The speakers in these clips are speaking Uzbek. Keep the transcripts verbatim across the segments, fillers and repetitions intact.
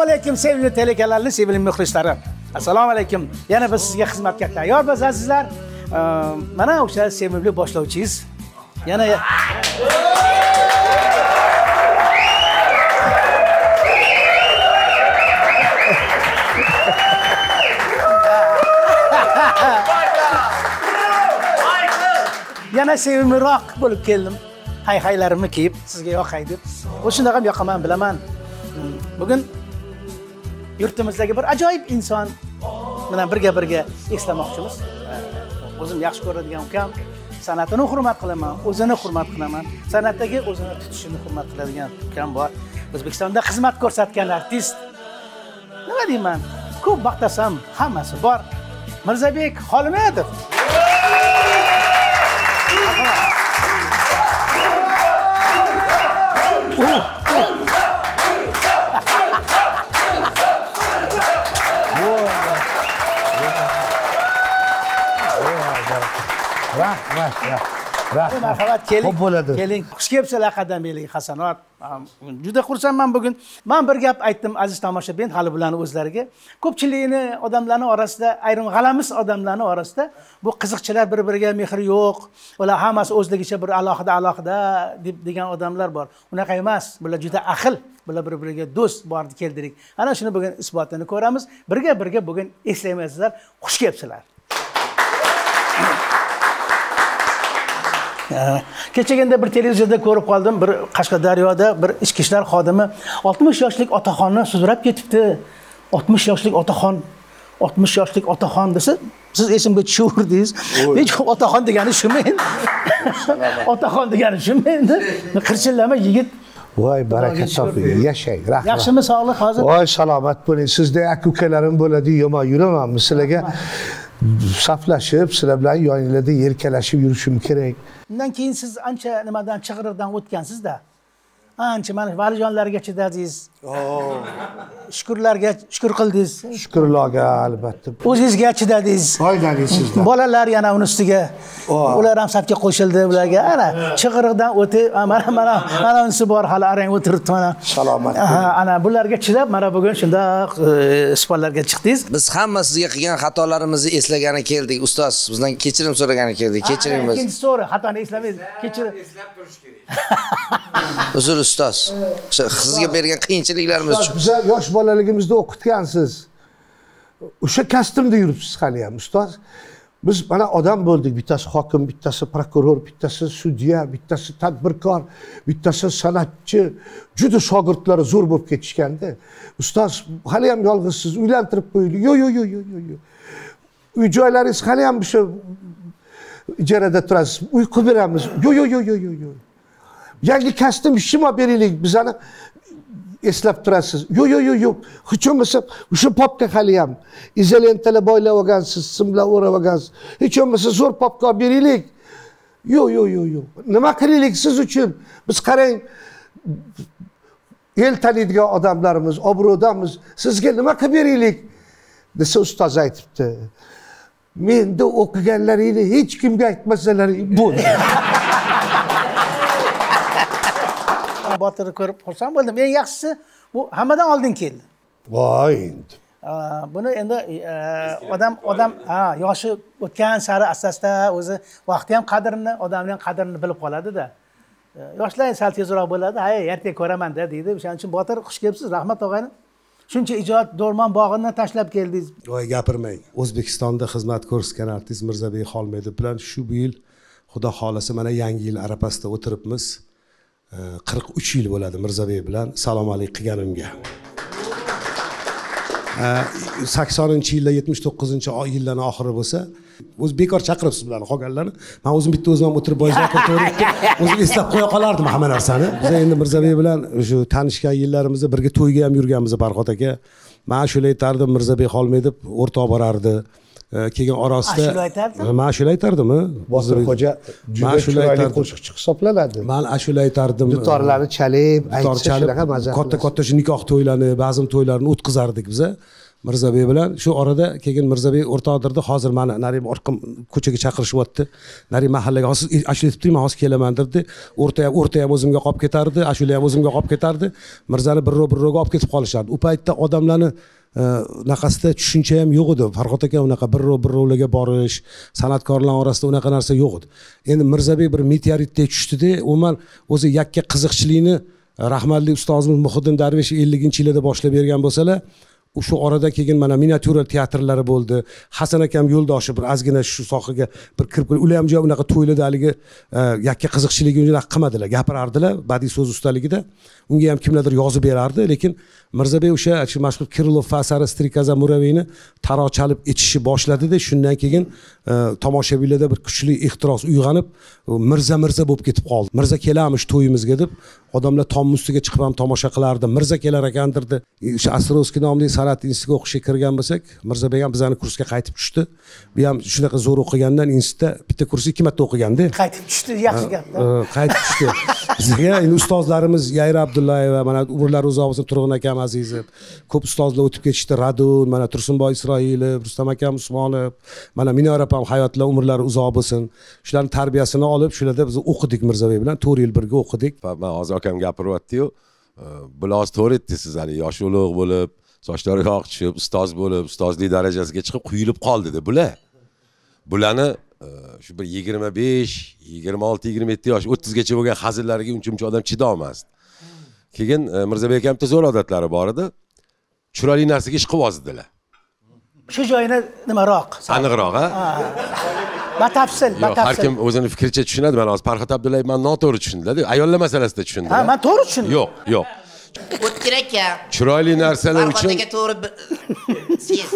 alaykum sevimli telekanalni sevimli muxlislarim. Assalomu alaykum. Yana biz sizga xizmatga tayyormiz azizlar. Mana o'sha sevimli boshlovchingiz. Yana Yana sevimliroq bo'lib keldim. Hay-haylarimni kiyib, sizga yoqay deb. O'shunday ham yoqaman bilaman. Bugun yurtimizdagi bir ajoyib inson bilan birga-birga eslamoqchimiz. O'zim yaxshi ko'radigan ukam, san'atini hurmat qilaman, o'zini hurmat qilaman. San'atdagi o'zini tutishini hurmat qiladigan ukam bor. O'zbekistonda xizmat ko'rsatgan artist. Nima deyman? Ko'p maqtasam hammasi bor. Mirzabek Xolmedov. Vah, vah, vah. Marhamat, keling. Keling. Xush kelibsizlar qadamiylik Hasanot. Juda xursandman bugun. Men bir gap aytdim aziz tomoshabin, hali bularni o'zlariga. Ko'pchilikni odamlarning orasida, ayrim g'alamis odamlarning orasida bu qiziqchilar bir-biriga mehr yo'q, ular hammasi o'zligicha bir alohida-alohida deb degan odamlar bor. Unaqa emas. Bular juda ahil. Bular bir-biriga do'st bordi keldirik. Ana shuni bugun isbotini ko'ramiz. Birga-birga bugun eslaymizlar. Xush kelibsizlar. Kechaganda bir televizorda ko'rib qoldim, bir Qashqadaryoda bir ichki ishlar xodimi oltmish yoshlik otaxonni sudrab ketibdi. oltmish yoshlik otaxon, oltmish yoshlik otaxon desa, siz esimga tushurdingiz. Hech otaxon degani shumi endi? Otaxon degani shumi endi? Qirchillama yigit. Voy, baraka toping, yashang, rahmat. Yaxshimi, sog'lik hozir? Voy, salomat bo'ling. Sizda aka-ukalarim bo'ladi, yomon yuramanmi sizlarga? Saflashib, sizlar bilan yoningizda yelkalashib yurishim kerak. Undan keyin siz ancha nimadan chig'iriqdan o'tgansiz-da. Ancha mana valijonlarga chidadingiz. Oo. Shukurlarga shukur qildingiz. Shukurlarga albatta. O'zingizga chidadingiz. Foydali sizdan. Bolalar yana uni ustiga. Ular ham safga qo'shildi ularga. Ana chig'iriqdan o'tib, mana mana mana unisi bor, hali arang o'tiribdi mana. Salomat. Ana bularga chidab, mana bugun shundoq isbotlarga chiqdingiz. Biz hamma sizga qilgan xatolarimizni eslagani keldik, ustoz. Bizdan kechirim so'ragani keldik. Kechiring biz. Ikkinchi so'ra, xatoni eslamaysiz. Kechirim. Eslab turish kerak. Uzr ustoz. Sizga bergan qiyinchiliklarimiz uchun. Biz yosh bolaligimizda o'qitgansiz. O'sha kasbda yuribsiz hali ham ustoz. Biz mana odam bo'ldik, bittasi hokim, bittasi prokuror, bittasi sudya, bittasi tadbirkor, bittasi san'atchi. Juda shogirdlari zo'r bo'lib ketishganda. Ustoz, hali ham yolg'izsiz, uylantirib qo'ydik. Yo, yo, yo, yo, yo. Uy joylaringiz hali ham o'sha ijarada turasiz. Uy qilib beramiz. Yo, yo, yo, yo, yo, yo. Yangi kasbim ishim olib beraylik, bizani eslab turasiz. Yo, yo, yo, yo. Hech bo'lmasa o'sha popka hali ham izolentalar boylab olgansiz, simlar o'rab olgansiz. Hech bo'lmasa zo'r popka olib beraylik. Yo, yo, yo, yo. Nima qilaylik siz uchun? Biz qarang, el taniydigan odamlarimiz, obro'damiz. Sizga nima qilib beraylik? Desa ustoz aytibdi. Menda o'qiganlaringni hech kimga aytmasalaring bo'ldi. Botirni ko'rib xursand bo'ldim. Eng yaxshisi bu hammadan oldin keldi. Voy endi. Buni endi odam odam ha yoshi o'tgan sari asosda o'zi vaqti ham qadrini, odamning qadrini bilib qoladi-da. Yoshlar sal tezroq bo'ladi. Ha, ertaga ko'raman-da deydi. O'shaning uchun Botir xush kelibsiz, rahmat tog'ayni. Shuncha ijod Do'rmon bog'ini tashlab keldingiz. Voy, gapirmang. O'zbekistonda xizmat ko'rsatgan artist Mirzabek Xolmedov bilan shu yil Xudo xolasa mana yangi yil arafasida o'tiribmiz. qirq uch yil bo'ladi Mirzabek bilan salom alayk qilganimga. saksoninchi yilda yetmish to'qqizinchi yillarning oxiri bo'lsa, o'zi bekor chaqiribsiz bularni qolganlarni. Men o'zim bitta o'zim ham o'tirib boyizlar o'tirib, o'zim eslab qo'ya qolardim hamma narsani. Biz endi Mirzabek bilan shu tanishgan yillarimizda birga to'yga ham yurganmiz Farhod aka. Men shuni aytardim, Mirzabek Xolmedov o'rtoq borardi. Keyin orasida ashula aytardimi? Men ashula aytardimi? Botirxo'ja juda chiroyli qo'shiqchi hisoblanadi. Men ashula aytardim. Dutorlarni chalib, aytib shunaqa maza. Katta-katta nikoh to'ylarni, ba'zi to'ylarni o'tkazardik biz. Mirzabek bilan shu orada keyin Mirzabek o'rtoqdirdi, hozir meni nari orqa ko'chaga chaqirishyapti. Nari mahallaga hozir ashula aytib turman, hozir kelaman dedi. O'rta ham o'rta ham o'zimga qolib ketardi, ashula ham o'zimga qolib ketardi. Mirzani birro birroga olib ketib qolishardi. U paytda odamlarni naqasida tushuncha ham yo'q edi. Farhod aka unaqa birro birrolarga borish, san'atkorlar orasida unaqa narsa yo'q edi. Endi Mirzabek bir meteoritdek tushdi-da, umuman o'zi yakka qiziqchilikni rahmatli ustozimiz Muhiddin Darvesh elliginchi yilda boshlab bergan bo'lsalar, shu orada keyin mana miniatyura teatrlari bo'ldi. Hasan akam yo'ldoshi bir ozgina shu sohaga bir kirib kelib, ular ham joy unaqa to'ylada haligi yakka qiziqchiligi unaqa qilmadilar, gapirardilar badiiy so'z ustaligida. Unga ham kimlardir yozib berardi, lekin Mirzabek o'sha shu mashhur Kirilov Fasari Strikaza Muraviyni taro chalib ichishi boshladi-da, shundan keyin tomoshabinlarda bir kuchli ehtiros uyg'onib, Mirza Mirza bo'lib ketib qoldi. Mirza kelamish to'yimizga deb odamlar tom ustiga chiqib ham tomosha qilardi. Mirza kelar ekandirdi. O'sha Astrovskiy nomli san'at institutiga o'qishga kirgan bo'lsak, Mirzabek ham bizani kursga qaytib tushdi. Bu ham shunaqa zo'r o'qigandan institutda bitta kursni ikki marta o'qiganda. Qaytib tushdi, yaxshi gap-da. Qaytib tushdi. Bizga endi ustozlarimiz Yayra Abdullayeva, mana umrlari uzoq bo'lsin, Turg'un akam Azizov, ko'p ustozlar o'tib ketishdi. Radun, mana Tursunboy Isroilov, Rustam akam Usmonov, mana Minora opam hayotlar umrlari uzoq bo'lsin. Shularning tarbiyasini olib, shularda biz o'qidik Mirzabek bilan, to'rt yil birga o'qidik. Men hozir akam gapiryapti-yu, biloz to'g'ri aytdingiz, hani yosh ulug' bo'lib, sochlari oq tushib, ustoz bo'lib, ustozlik darajasiga chiqib quyilib qoldi dedi bular. Bularni shu bir yigirma besh, yigirma olti, yigirma yetti yosh, o'ttizgacha bo'lgan hazillariga uncha-muncha odam chida olmasdi. Keyin Mirzabek akamda zo'r odatlari bor edi. Chiroyli narsaga ish qilib yozdilar. Shu joyini nimaroq? Aniqroq, ha? Batafsil, batafsil. Har kim o'zini fikricha tushunadi. Men hozir Farhod Abdullayev men noto'g'ri tushundilar. Ayollar masalasida tushundilar. Ha, men to'g'ri tushundim. Yo'q, yo'q. O'tkir aka. Chiroyli narsalar uchun Farhod aka to'g'ri sezdi.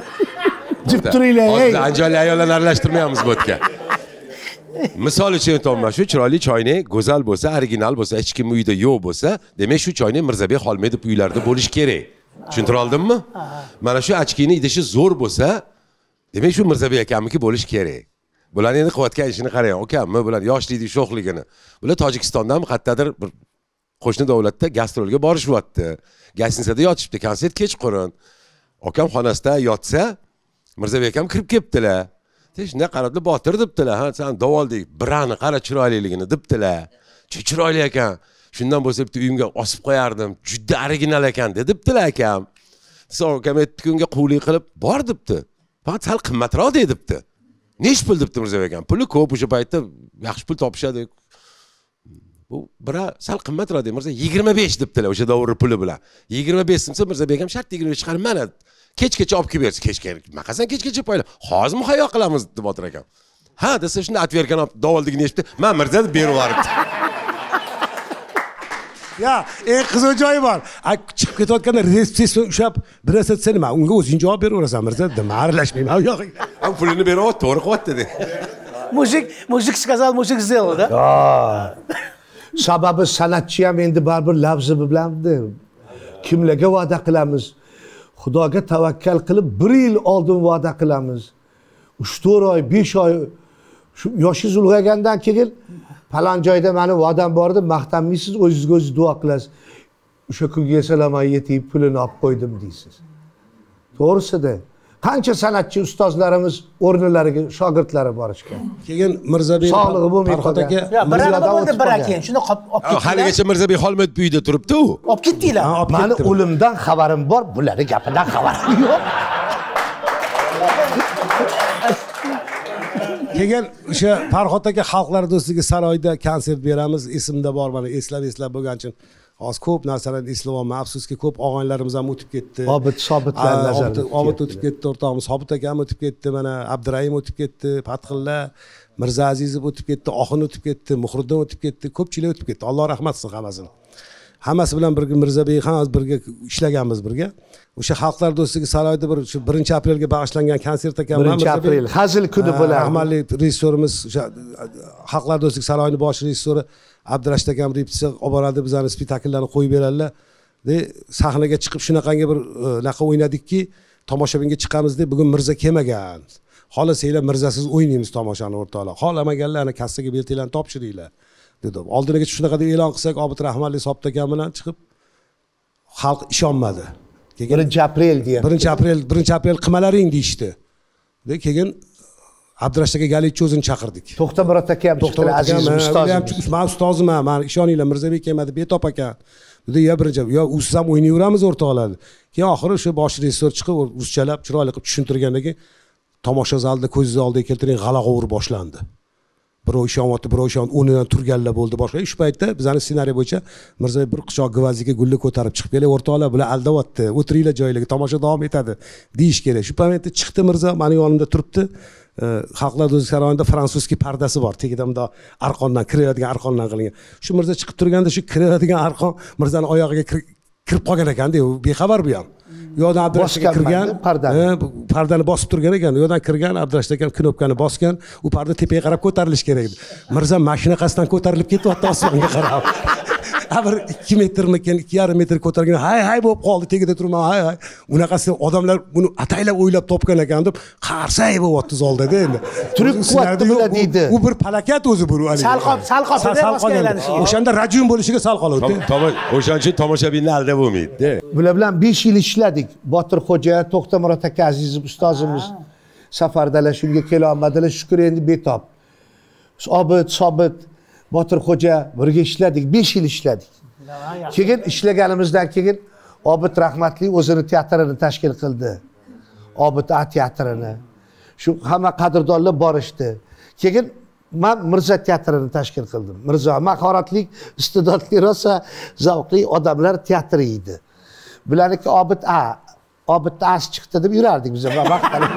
Deb turinglar. Hozir anjali ayollarni aralashtirmaymiz bu yerga. Misol uchun aytaman, shu chiroyli choynak go'zal bo'lsa, original bo'lsa, hech kim uyida yo'q bo'lsa, demak shu choynak Mirzabek Xolmedov uylarida bo'lish kerak. Tushuntira oldimmi? Mana shu ochkini idishi zo'r bo'lsa, demak shu Mirzabek akamniki bo'lish kerak. Bular endi qilayotgan ishini qarang, ukammi bilan yoshlikning sho'xligini. Bular Tojikistondan qayerdadir bir qo'shni davlatda gastrolga borishyapti. Gastinsada yotishibdi, konsert kechqurun. Akam xonasida yotsa, Mirzabek akam kirib kelibdilar. Shunday qarabdi, Botir debdilar. Ha, sen davoldek, birani qara chiroyliligini debdilar. Chiroyli ekan. Shundan bo'lsa bitta uyimga osib qo'yardim. Juda original ekan debdilar akam. So'ng akam aytdi, unga quvlik qilib bor debdi. Faqat sal qimmatroq debdi. Nech pul debdi Mirzabek akam? Puli ko'p o'sha paytda, yaxshi pul topishadi. Bu bira sal qimmatroq deb Mirza yigirma besh debdilar o'sha davr puli bilan. yigirma besh so'msa Mirzabek akam shart yigirma besh chiqarib mana kechgacha olib kelib bersa, kechga. Maqasan kechgacha poyla. Hozir muhayyo qilamiz deb o'tir ekan. Ha, desa shunda atverkan olib davoldigini eshitdi. Men Mirza deb berib yuboribdi. Ya, eng qiziq joyi bor. Chiqib ketayotganda resepsiya ushlab, bir narsa desa nima? Unga o'zing javob beraverasan, Mirza dedim. Aralashmayman u yog'iga. Ham pulini berib, to'g'ri qilyapti dedi. Mujik, mujik сказал, mujik сделал, да? Sababi san'atchi ham endi baribir lafzi biladi. Kimlarga va'da qilamiz? Xudoga tavakkal qilib bir yil oldin va'da qilamiz. uch to'rt oy, besh oy shu yoshingiz ulg'aygandan keyin falon joyda meni va'dam bor deb maqtanmaysiz, o'zingizga o'zingiz duo qilasiz. O'sha kunga esalamay yetib pulini olib qo'ydim deysiz. To'g'risida qancha san'atchi ustozlarimiz o'rnlariga shogirdlari borishgan. Keyin Mirzabek sog'lig'i bo'lmay Farhod aka Birani bo'ldi bir keyin. Shuni olib ketdilar. Haligacha Mirzabek Xolmedov uyida turibdi u. Olib ketdinglar. Meni o'limdan xabarim bor, bularni gapidan xabarim yo'q. Keyin o'sha Farhod aka xalqlar do'stligi saroyda konsert beramiz. Esimda bor, mana eslab eslab bo'lgan uchun hozir ko'p narsalarni eslayapman. Afsuski ko'p og'aylarimiz ham o'tib ketdi. Obid Sobitlar nazarda. Obid o'tib ketdi, o'rtog'imiz Sobit aka ham o'tib ketdi, mana Abdurayim o'tib ketdi, Fathilla, Mirza Azizov o'tib ketdi, Oxin o'tib ketdi, Muhriddin o'tib ketdi, ko'pchilik o'tib ketdi. Alloh rahmat qilsin hammasini. Hammasi bilan birga Mirzabek ham birga ishlaganmiz birga. O'sha xalqlar do'stligi saroyda bir shu birinchi aprelga bag'ishlangan konsert ekan. birinchi aprel hazil kuni bo'ladi. Rahmatli rejissyorimiz o'sha xalqlar do'stligi saroyining bosh rejissyori Abdurashid akam repetitsiya olib boradi, bizlarni spektakllarni qo'yib beradilar. De sahnaga chiqib shunaqangi bir naqa o'ynadikki, tomoshabinga chiqamiz deb bugun Mirza kelmagan. Xohlasanglar Mirzasiz o'ynaymiz tomoshani o'rtoqlar. Xohlamaganlar ana kassaga beltinglarni topshiringlar dedi. Oldiniga shunaqa deb e'lon qilsak, Obid rahmatli Sobit akam bilan chiqib xalq ishonmadi. keyin birinchi aprel deyapti. birinchi aprel birinchi aprel qilmalaring deyishdi. De keyin Abdurash aka Galichni o'zini chaqirdik. To'xtamurod aka ham chiqdi, aziz ustozim. Men ustozman, men ishoninglar, Mirzabek kelmadi, betob ekan. Dedi, "Ya birinchi, yo usiz ham o'ynayveramiz o'rtoqlar." Keyin oxiri o'sha bosh rejissor chiqib, ruschalab, chiroyli qilib tushuntirgandan keyin tomosha zalida ko'zingiz oldiga keltiring, g'ala-g'ovur boshlandi. Birov ishonyapti, birov ishon o'rnidan turganlar bo'ldi. Boshqa shu paytda bizning ssenariy bo'yicha Mirzabek bir quchoq gvazdiga gulli ko'tarib chiqib kelay, o'rtoqlar, bular aldayapti, o'tiringlar joylarga, tomosha davom etadi deyish kerak. Shu paytda chiqdi Mirzo, meni yonimda turibdi. Xalqlar do'stlik saroyida frantsuzskiy pardasi bor. Tegida bunday arqondan kiradigan arqondan qilingan. Shu Mirzo chiqib turganda shu kiradigan arqon Mirzoning oyog'iga kirib qolgan ekan-da, u bexabar bu ham. Yo'dan Abdurash aka kirgan, pardani pardani bosib turgan ekan. Yo'dan kirgan, Abdurash aka knopkani bosgan, u parda tepaga qarab ko'tarilish kerak edi. Mirzo mashina qasdan ko'tarilib ketyapti osmonga qarab. Bir ikki metrmikin, ikki yarim metr ko'targan, hay hay bo'lib qoldi, tegida turman, hay hay. Unaqasi odamlar buni ataylab o'ylab topgan ekan deb, qarsay bo'lyapti zolda-da endi. Turib quvvatni bular deydi. U bir palakat o'zi bu. Salqob, salqob deb aylanishiga. O'shanda rajum bo'lishiga sal qoladi. O'shancha tomoshabinni aldab bo'lmaydi. Bular bilan besh yil ishladik. Botir xo'ja, To'xtamurod aka azizim ustozimiz safardalar, shunga kela olmadilar, shukr endi betob. Sobit, Sobit, Botir xo'ja birga ishladik, besh yil ishladik. Keyin ishlaganimizdan keyin Obid rahmatli o'zini teatrini tashkil qildi. Obid A teatrini. Shu hamma qadrdonlar borishdi. Keyin men Mirzo teatrini tashkil qildim. Mirzo mahoratli, iste'dodli, rosa zavqli odamlar teatri edi. Bularniki Obid A, Obid A chiqdi deb yurardik biz vaqtlar.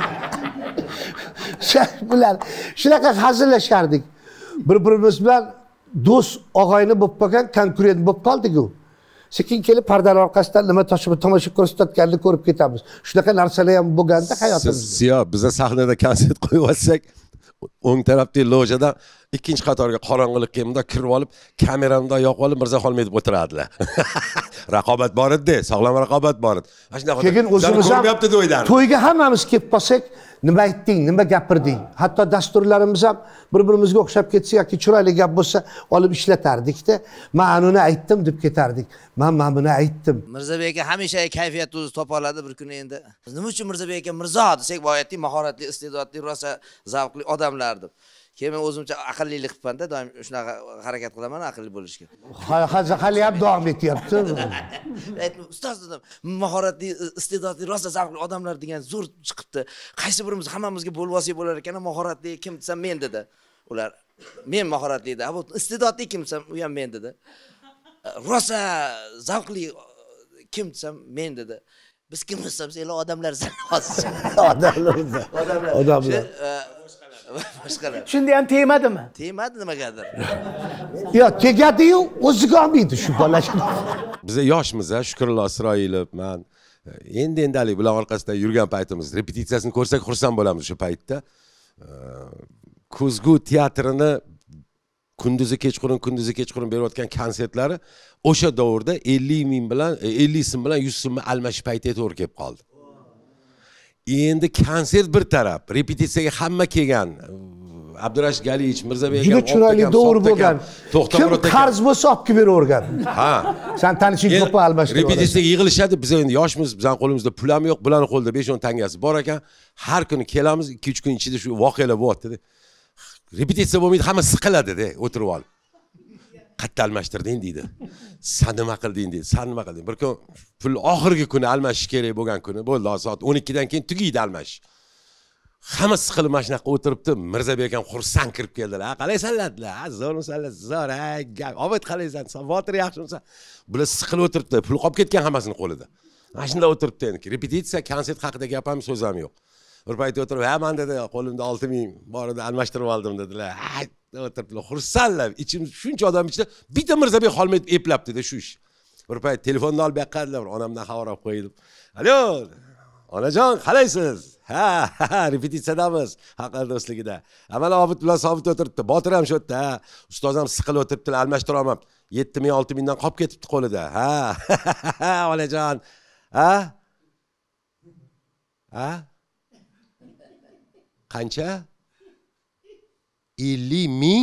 Bular shunaqa hazillashardik. Bir-birimiz bilan do'st, og'ayni bo'lib qolgan, konkurent bo'lib qoldik-ku. Sekin kelib pardalar orqasidan nima toshib tomosha ko'rsatganini ko'rib ketamiz. Shunaqa narsalar ham bo'lganda hayotimizda. Siyo, biza sahnada konsert qo'yib olsak, o'ng tarafdagi lojadan ikkinchi qatorga qorong'ilik kiyimda kirib olib, kameramda yoqib olib Mirzo Xolmedov o'tiradilar. Raqobat bor edi, sog'lom raqobat bor edi. Keyin o'zimiz ham to'yga hammamiz kelib qolsak, nima aytding, nima gapirding? Hatto dasturlarimiz ham bir-birimizga o'xshab ketsa yoki chiroyli gap bo'lsa, olib ishlatardik-da. Men uni aytdim deb ketardik. Men men buni aytdim. Mirzabek aka hamisha kayfiyatni o'zi topa oladi bir kuni endi. Nima uchun Mirzabek aka Mirzo desak, boyatli, mahoratli, iste'dodli, rosa zavqli odamlar deb. Keyin men o'zimcha aqllilik qilibman-da, doim shunaqa harakat qilaman aqlli bo'lishga. Hozir hali ham davom etyapti. Aytdim, ustoz dedim, mahoratli, iste'dodli, rosa zavqli odamlar degan zo'r chiqibdi. Qaysi birimiz hammamizga bo'lvosi bo'lar ekan, mahoratli kim desam men dedi. Ular men mahoratli edi. Bu iste'dodli kim desam u ham men dedi. Rosa zavqli kim desam men dedi. Biz kim desam sizlar odamlar hozir. Odamlar. Odamlar. Boshqalar. Shunda ham tegmadimi? Tegmadi nimagadir. Yo, tegadi-yu, o'ziga olmaydi shu bola. Biz yoshmiz, Shukrullo Isroilov, men endi endalik bilan orqasida yurgan paytimiz, repetitsiyasini ko'rsak xursand bo'lamiz shu paytda. Kuzgu teatrini kunduzi kechqurun kunduzi kechqurun berayotgan konsertlari o'sha davrda ellik ming bilan ellik so'm bilan yuz so'mni almashish paytiga to'g'ri kelib qoldi. Endi konsert bir taraf, repetitsiyaga hamma kelgan. Abdurash Galich, Mirzabek juda chiroyli davr bo'lgan. Kim qarz bo'lsa olib kelib beravergan. Ha. Sen tanishing ko'p almashtirib. Repetitsiyaga yig'ilishadi, biz endi yoshmiz, bizning qo'limizda pul ham yo'q, bularning qo'lida besh o'n tangasi bor ekan. Har kuni kelamiz, ikki uch kun ichida shu voqealar bo'lyapti. Repetitsiya bo'lmaydi, hamma siqiladi-da, o'tirib olib. Qatta almashtirding deydi. Sen nima qilding deydi. Sen nima qilding? Bir kun pul oxirgi kuni almashish kerak bo'lgan kuni bo'ldi, soat o'n ikki dan keyin tugaydi almashish. Hamma siqilib mashinaga o'tiribdi. Mirzabek ham xursand kirib keldilar. Qalaysanlar? Zo'rmisanlar? Zo'r, gap. Obod qalaysan? Savotir yaxshimisan? Bular siqilib o'tiribdi. Pul qolib ketgan hammasini qo'lida. Mana shunda o'tiribdi endi. Repetitsiya, konsert haqida gap ham so'z ham yo'q. Bir payt o'tirib, "Ha, men dedi, qo'limda olti ming bor edi, almashtirib oldim" dedilar. Ha, o'tiribdilar, xursandlar. Ichim shuncha odam ichida bitta Mirzabek Xolmedov eplabdi-da shu ish. Bir payt telefonni olib baqirdilar, onamdan xabar olib qo'ydim. "Alo, onajon, qalaysiz?" "Ha, ha, repetitsiyadamiz, Xalqlar do'stligida. Avval Obid bilan Sobit o'tiribdi, Botir ham shu yerda. Ustoz ham siqilib o'tiribdilar, almashtira olmam. yetti ming olti mingdan qolib ketibdi qo'lida. Ha, onajon. Ha? Ha? Qancha? ellik ming?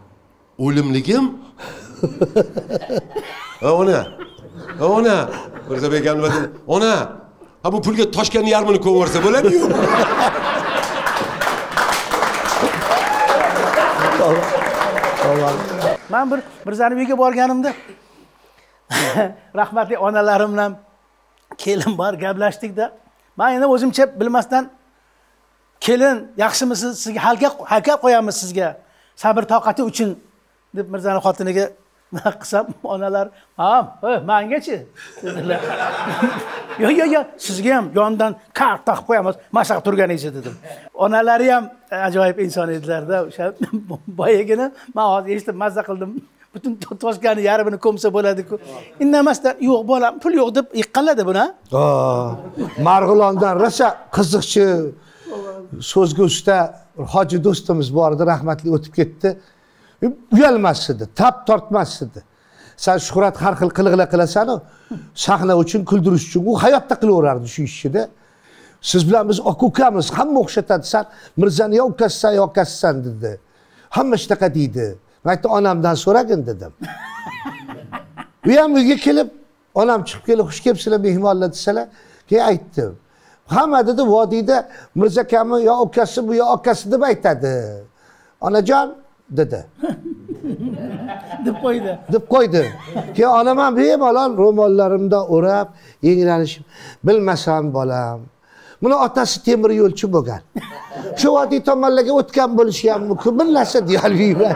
O'limligim? Ha, ona. Ha, ona. Mirzabek aka nima dedi? Ona, ha bu pulga Toshkentni yarmini ko'mversa bo'ladi-yu. Men bir Mirzani uyiga borganimda rahmatli onalarim bilan kelin bor gaplashdik-da. Men endi o'zimcha bilmasdan kelin, yaxshimisiz? Sizga haykal qo'yamiz sizga. Sabr toqati uchun deb Mirzani xotiniga qisam, onalar, "Ha, mengachi?" dedilar. "Yo'q, yo'q, yo'q, sizga ham yondan kart taqib qo'yamiz, mashaq turganingiz" dedim. Onalari ham ajoyib inson edilar-da. O'sha boyagina men hozir eshitib mazza qildim. Butun Toshkentni yarmini ko'msa bo'ladi-ku. Indamasdan, "Yo'q, bolam, pul yo'q" deb yiqqanlar-da buni. Ha, Marg'ilondan rosa qiziqchi so'zga usta hoji do'stimiz bor edi, rahmatli o'tib ketdi. Uyalmas edi, tap tortmas edi. Sen Shuhrat har xil qiliqlar qilasan-ku, sahna uchun, kuldirish uchun u hayotda qilaverardi shu ishni. Siz bilan biz aka-ukamiz, hamma o'xshatadi. Sen Mirzani yo ukasisan, yo akasisan dedi. Hamma shunaqa deydi. Men aytdim, onamdan so'ragin dedim. U ham uyga kelib, onam chiqib kelib, "Xush kelibsizlar, mehmonlar" desalar, keyin aytdim. Hamma dedi, vodiyda Mirza akami yo ukasi bu yo akasi deb aytadi. Onajon dedi. deb qo'ydi. deb qo'ydi. Keyin onam ham bemalol ro'mollarimda o'rab, yenglanishib, "Bilmasam bolam. Buni otasi temir yo'lchi bo'lgan. Shu vodiy tomonlarga o'tgan bo'lishi ham mumkin. Bir narsa deya olmayman."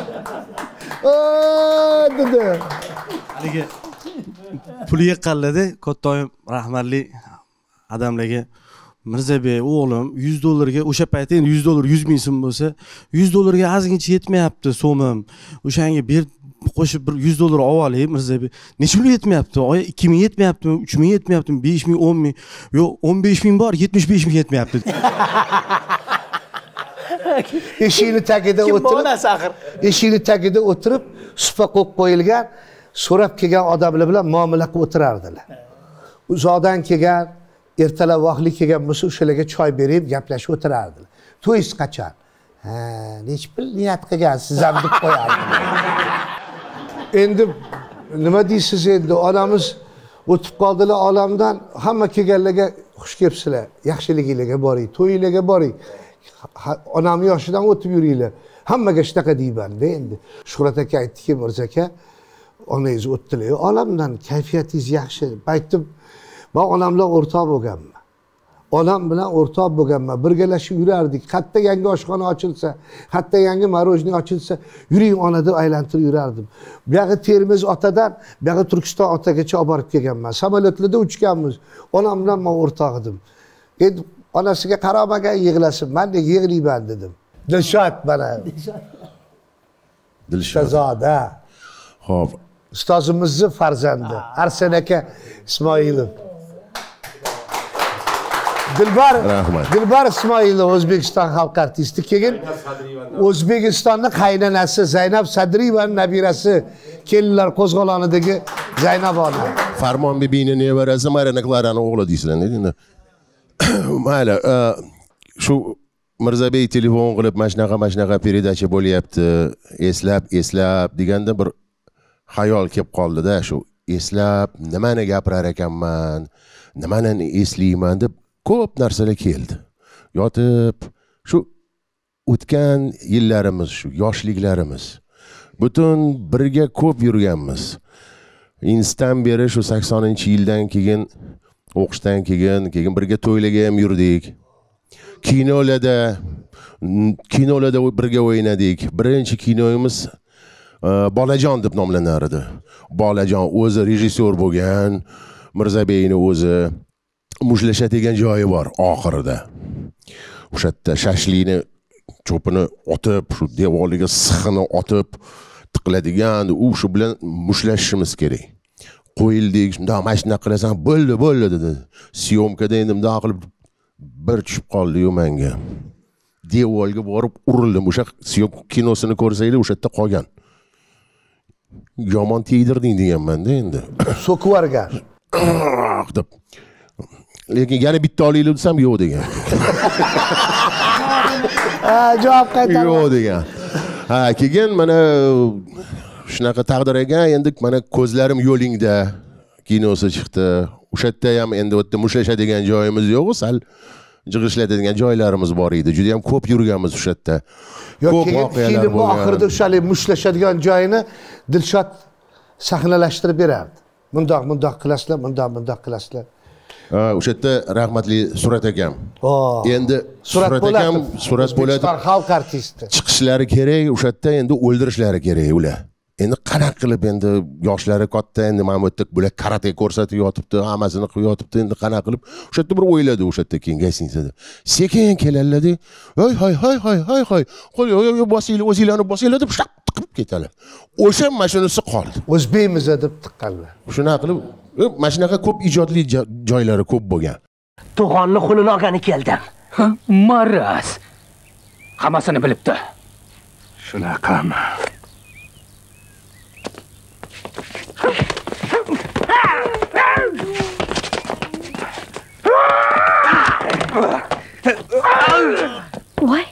"O" dedi. Haligi pul yiqqanlarda kattayim rahmatli adamlarga Mirzabek o'g'lim yuz dollarga o'sha paytda endi yuz dollar yuz ming so'm bo'lsa, yuz dollarga ozgincha yetmayapti so'mim. O'shanga ber qo'shib bir yuz dollar olib olay Mirzabek. Necha pul yetmayapti? Oy ikki ming yetmayaptimi? uch ming yetmayaptimi? besh ming, o'n ming. Yo'q, o'n besh ming bor, yetmish besh ming yetmayapti. Eshikni tagida o'tirib, eshikni tagida o'tirib, supa qo'yib qo'yilgan, so'rab kelgan odamlar bilan muomala qilib o'tirardilar. Uzoqdan kelgan, ertalab vaqtli kelgan bo'lsa, o'shalarga choy berib, gaplashib o'tirardilar. "To'yingiz qachon?" "Ha, nech pul niyat qilgansiz?" ham deb qo'yardilar. Endi nima deysiz endi? Onamiz o'tib qoldilar olamdan. Hamma kelganlarga xush kelibsizlar, yaxshiliginglarga boring, to'yinglarga boring. Onamning yoshidan o'tib yuringlar. Hammaga shunaqa deyman-da endi. Shuhrat aka aytdiki, "Mirza aka, onangiz o'tdilar, olamdan kayfiyatingiz yaxshi." Aytdim, "Men onamlar o'rtoq bo'lganman. Onam bilan o'rtoq bo'lganman. Birgalashib yurardik. Qayerda yangi oshxona ochilsa, qayerda yangi marojniy ochilsa, yuring ona deb aylantirib yurardim. Bu yerga Termiz otadan, bu yerga Turkiston otagacha olib borib kelganman. Samolyotlarda uchganmiz. Onam bilan men o'rtoq edim. Endi onasiga qaramagan yig'lasin, men de yig'layman" dedim. Dilshod mana. Dilshod. Zoda. Xo'p. Ustozimizning farzandi Arsen aka Ismoilov. Dilbar, Rahmat. Dilbar Ismoilov O'zbekiston xalq artisti. Keyin O'zbekistonning qaynonasi Zaynab Sadriyevaning nabirasi, kelinlar qo'zg'olonidagi Zaynab ona. Farmon bibining nevarasi Marina Klarani o'g'li deysizlar endi. Mayli, shu Mirzabek telefon qilib, "Mana shunaqa, mana shunaqa peredacha bo'lyapti, eslab, eslab" deganda bir xayol kelib qoldi-da, shu eslab nimani gapirar ekanman, nimani eslayman deb ko'p narsalar keldi. Yotib, shu o'tgan yillarimiz, shu yoshliklarimiz, butun birga ko'p yurganmiz. Instan beri shu saksoninchi yildan keyin o'qishdan keyin, keyin birga to'ylarga ham yurdik. Kinolarda, kinolarda birga o'ynadik. Birinchi kinoyimiz Bolajon deb nomlanar edi. Bolajon o'zi rejissyor bo'lgan, Mirzabekning o'zi mushtlashadigan joyi bor oxirida. O'sha yerda shashlikni cho'pini otib, shu devoriga sixini otib tiqiladigan, u shu bilan mushlashishimiz kerak. Qo'yildik, shunda mana shuna qilasan, bo'ldi, bo'ldi dedi. Syomkada endi bunday qilib bir tushib qoldi-yu menga. Devorga borib urildim. O'sha syomka kinosini ko'rsanglar, o'sha yerda qolgan. Yomon tegdirding deganman-da endi. So'kib yuborgan. deb. Lekin yana bitta olaylik desam yo'q degan. Ha, javob qaytardi. Yo'q degan. Ha, keyin mana shunaqa taqdir ekan, endi mana ko'zlarim yo'lingda. kinosi chiqdi. O'sha yerda ham endi o'tda mushtlashadigan joyimiz yo'q, sal jig'ishlaydigan joylarimiz bor edi. Juda ham ko'p yurganmiz o'sha yerda. Yo'q, keyin film oxirida o'shalik mushtlashadigan joyini Dilshod sahnalashtirib berardi. Mundoq, mundoq qilasizlar, mundoq, mundoq qilasizlar. Ha, o'sha yerda rahmatli Surat akam. Endi Surat akam Surat bo'ladi. Xalq artisti. Chiqishlari kerak, o'sha yerda endi o'ldirishlari kerak ular. Endi qanaqa qilib endi yoshlari katta, endi mana bu yerda bular karate ko'rsatib yotibdi, hammasini qilib yotibdi, endi qanaqa qilib o'sha yerda bir o'yladi o'sha yerda keyin gaysingizda. Sekin keladilar-da, "Hoy, hoy, hoy, hoy, hoy, hoy, qo'y, yo'q, bosinglar, o'zinglarni bosinglar" deb shaq tiqib ketadilar. O'sha mashinasi qoldi. O'zbekmiz deb tiqqanlar. Shunaqa qilib, mana shunaqa ko'p ijodli joylari ko'p bo'lgan. Tug'onni qo'lini olgani keldim. Maraz. Hammasini bilibdi. Shunaqami? Voy.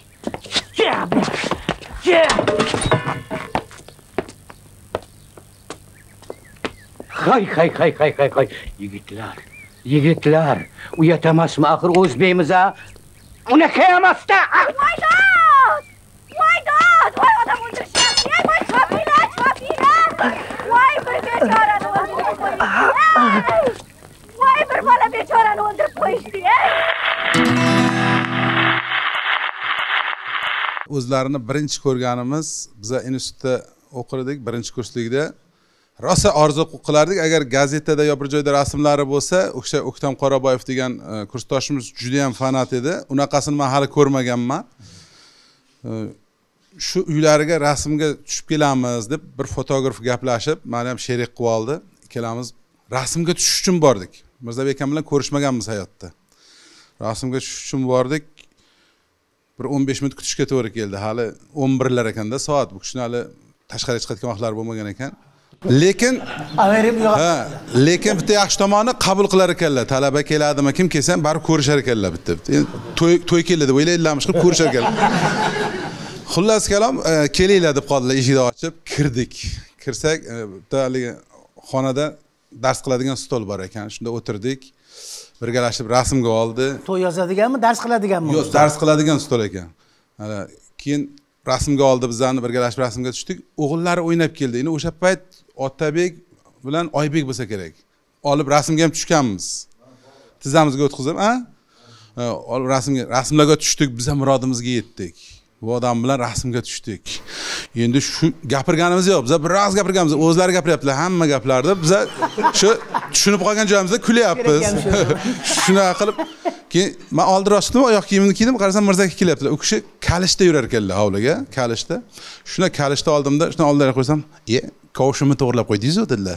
Hay hay hay hay hay hay. Yigitlar, yigitlar, uyatamasmi axir o'zbekmiz-a? Unaqa emas-da. My God! My God! Voy odam o'ldirishyapti. Ey, voy chopinglar, chopinglar. Voy bir bechorani o'ldirib qo'yishdi. Voy bir bola bechorani o'ldirib qo'yishdi. O'zlarini birinchi ko'rganimiz, biza institutda o'qirdik, birinchi kurslikda. Rosa orzu qilardik, agar gazetada yo bir joyda rasmlari bo'lsa, o'sha O'ktam Qoraboyev degan kursdoshimiz juda ham fanat edi. Unaqasini men hali ko'rmaganman. Shu uylariga rasmga tushib kelamiz deb bir fotograf gaplashib, meni ham sherik qilib oldi. Ikkalamiz rasmga tushish uchun bordik. Mirzabek akam bilan ko'rishmaganmiz hayotda. Rasmga tushish uchun bordik. Bir o'n besh minut kutishga to'g'ri keldi. Hali o'n birlar ekanda soat. Bu kishini hali tashqariga chiqayotgan vaqtlari bo'lmagan ekan. Lekin ha, lekin bitta yaxshi tomoni qabul qilar ekanlar. Talaba keladimi, kim kelsa ham barib ko'rishar ekanlar bitta. To'y to'y keldi deb o'ylaydilarmish qilib ko'rishar ekanlar. Xullas kalom, kelinglar deb qoldilar, eshikni ochib kirdik. Kirsak, bitta haligi xonada dars qiladigan stol bor ekan. Shunda o'tirdik. Birgalashib rasmga oldi. To'y yozadiganmi, dars qiladiganmi? Yo'q, dars qiladigan stol ekan. Mana keyin rasmga oldi, bizlarni birgalashib rasmga tushdik. O'g'illari o'ynab keldi. Endi o'sha payt Otabek bilan Oybek bo'lsa kerak. Olib rasmga ham tushganmiz. Tizamizga o'tkazib, ha? Olib rasmga, rasmlarga tushdik, biz ham murodimizga yetdik. Bu odam bilan rasmga tushdik. Endi shu gapirganimiz yo'q. Biz biroz gapirganmiz. O'zlari gapiryaptilar, hamma gaplarni. Biz shu tushunib qolgan joyimizda kulyapmiz. Shunaqa qilib keyin men oldira chiqdim, oyoq kiyimimni kiydim, qarasam Mirza aka kelyaptilar. U kishi kalishda yurar ekanlar hovliga, kalishda. Shuna kalishda oldimda, shuni oldilariga qo'ysam, "E, kovushimni to'g'rilab qo'ydingiz-ku" dedilar.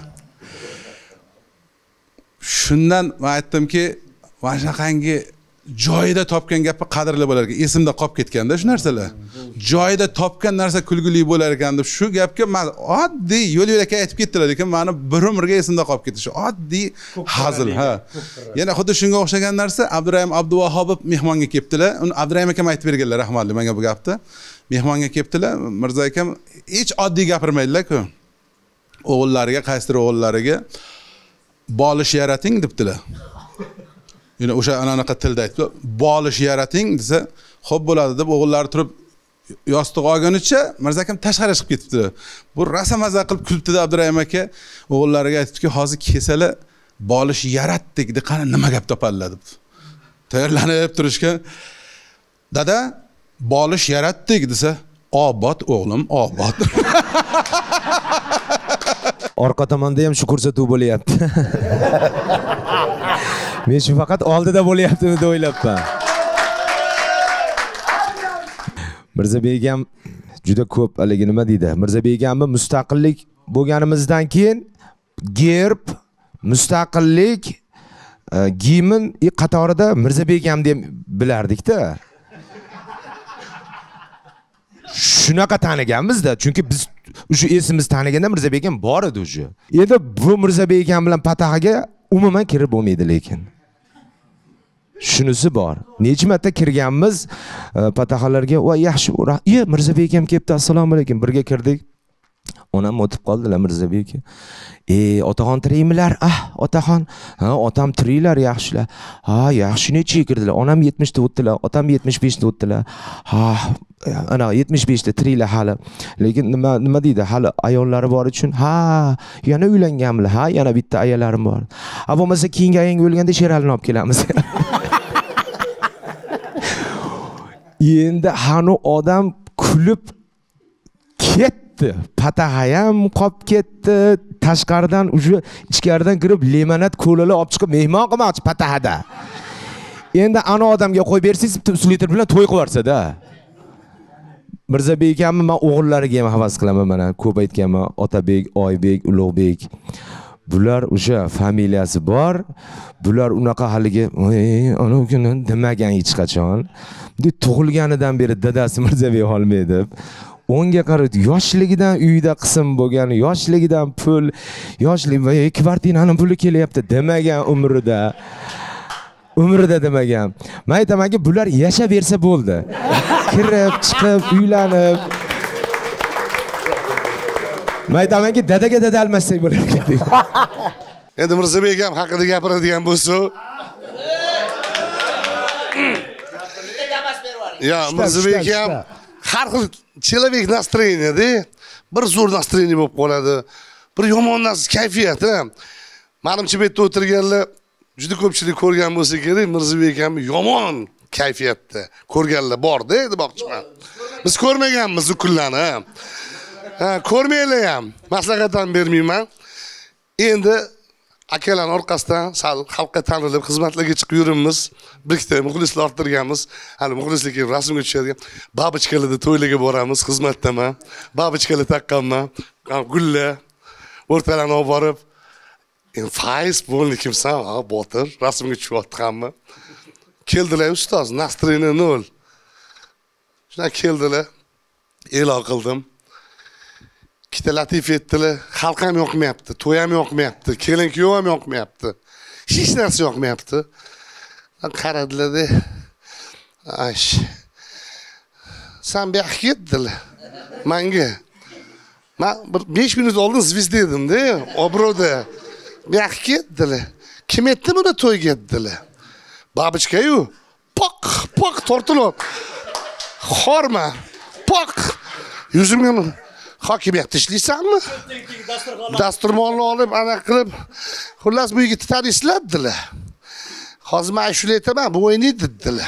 Shundan men aytdimki, mana shunaqangi joyida topgan gapni qadrli bo'lar ekan. Esimda qolib ketganda shu narsalar. Joyida topgan narsa kulgili bo'lar ekan deb shu gapga men oddiy yo'l-yo'lakay aytib ketdilar, lekin meni bir umrga esimda qolib ketdi. Shu oddiy hazil, ha. Yana xuddi shunga o'xshagan narsa Abdurahim Abduvahobov mehmonga kelibdilar. Uni Abdurahim akam aytib berganlar, rahmatli menga bu gapni. Mehmonga kelibdilar, Mirza akam hech oddiy gapirmaydilar-ku. O'g'illariga, qaysidir o'g'illariga bolish yarating debdilar. Yine o'sha anaqa tilda aytib, bolish yarating desa, xo'p bo'ladi deb o'g'illari turib yostiq olganicha Mirza akam tashqariga chiqib ketibdi. Bu rosa maza qilib kulibdi Abdurahim aka. O'g'illariga aytibdi-ki, hozir kesalar bolish yaratdik deb qani nima gap topadilar deb. Tayyorlanib turishgan. Dada, bolish yaratdik desa, obod o'g'lim, obod. Orqa tomonda ham shu ko'rsatuv bo'lyapti. Men shu faqat oldida bo'lyaptimi deb o'ylabman. Mirzabek ham juda ko'p haligi nima deydi? Mirzabek hammi mustaqillik bo'lganimizdan keyin gerb, mustaqillik, gimn qatorida Mirzabek ham deb bilardik-da. Shunaqa taniganmiz-da, chunki biz o'sha esimiz taniganda Mirzabek ham bor edi o'sha. Endi bu Mirzabek ham bilan patahaga umuman kirib bo'lmaydi lekin. Shunisi bor. Necha marta kirganmiz patahalarga, "Va yaxshi, e Mirzabek ham kelibdi, assalomu alaykum." Birga kirdik. onam o'tib qoldilar Mirzabek. "Ey, otaxon tirikmilar?" "Ah, otaxon." "Ha, otam tiriklar, yaxshilar." "Ha, yaxshi necha kirdilar?" "Onam yetmishda o'tdilar, otam yetmish beshda o'tdilar." "Ha, ana yetmish beshda tiriklar hali. Lekin nima nima deydi, hali ayollari bor uchun." "Ha, yana uylanganmilar. Ha, yana bitta ayollarim bor." "Ha, bo'lmasa keyingi ayang o'lganda Sheralini olib kelamiz." Endi hanu odam kulib ketdi. Pataha ham qolib ketdi. Tashqaridan uje ichkaridan kirib limonad ko'lala olib chiqib mehmon qilmoqchi patahada. Endi ana odamga qo'yib bersangiz uslitr bilan to'y qilib yuborsa-da. Mirzabek akamni men o'g'illariga ham havas qilaman mana. Ko'p aytganman, Otabek, Oybek, Ulug'bek. Bular o'sha familiyasi bor. Bular unaqa haligi, "Ana kuni demagan hech qachon." deb tug'ilganidan beri dadasi Mirzabek Xolmey deb o'nga qarab yoshligidan uyda qism bo'lgan, yoshligidan pul, yoshlik va kvartiraning puli kelyapti demagan umrida. Umrida demagan. Men aytamanki, bular yashab bersa bo'ldi. Kirib, chiqib, uylanib. Men aytamanki, dadaga dada almashsak bo'lar ekan. Endi Mirzabek ham haqida gapiradigan bo'lsa, ya Mirzabek ham har xil человек настроение-da, bir zo'r настроение bo'lib qoladi. Bir yomon narsa kayfiyat. Menimcha bu yerda o'tirganlar juda ko'pchilik ko'rgan bo'lsa kerak, Mirzabek ham yomon kayfiyatda ko'rganlar bor-da, demoqchiman. Biz ko'rmaganmiz u kunlarni. Ha, ko'rmanglar ham. Maslahat ham bermayman. Endi akalar orqasidan sal xalqqa tanilib xizmatlarga chiqib yuribmiz. Bir ikkita muxlislar orttirganmiz. Hali muxlislarga rasmga tushadigan babichkalarda to'ylarga boramiz, xizmatdaman. Babichkalar taqqanman, gullar o'rtalarni olib borib, "En faiz bo'lni kimsan? Ha, Botir, rasmga tushyapti hamma." Keldilar ustoz, настроение nol. Shuna keldilar. E'lon qildim. Ikkita latif etdilar. Xalq ham yoqmayapti, to'y ham yoqmayapti, kelin kuyov ham yoqmayapti. Hech narsa yoqmayapti. Qaradilar-da. Ash. Sen bir yoqqa ketdilar. Menga. Men bir besh minut oldin zvizda edim-da, Obro'da. Bir yoqqa ketdilar. Kim etdi buni to'yga dedilar. Babichka-yu, poq, poq tortilib. Xorma. Poq. Yuzimga hokim yoqda ishlaysanmi? Dasturxonni olib, ana qilib, xullas bu yigitni tanishlardilar. Hozir men shuni aytaman, bu o'ynaydi dedilar.